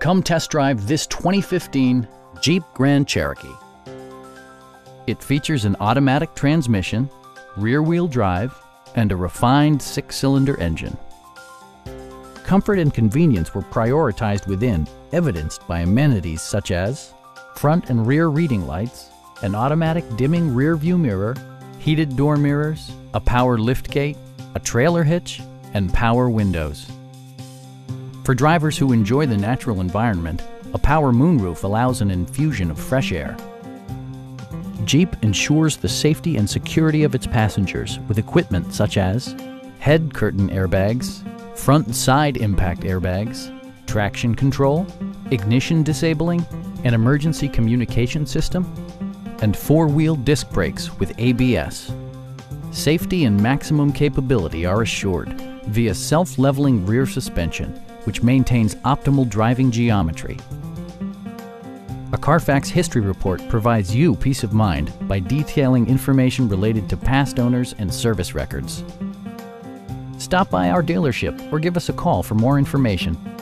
Come test drive this 2015 Jeep Grand Cherokee. It features an automatic transmission, rear-wheel drive, and a refined 6-cylinder engine. Comfort and convenience were prioritized within, evidenced by amenities such as front and rear reading lights, an automatic dimming rear-view mirror, heated door mirrors, a power liftgate, a trailer hitch, and power windows. For drivers who enjoy the natural environment, a power moonroof allows an infusion of fresh air. Jeep ensures the safety and security of its passengers with equipment such as head curtain airbags, front and side impact airbags, traction control, ignition disabling, an emergency communication system, and 4-wheel disc brakes with ABS. Safety and maximum capability are assured via self-leveling rear suspension, which maintains optimal driving geometry. A Carfax history report provides you peace of mind by detailing information related to past owners and service records. Stop by our dealership or give us a call for more information.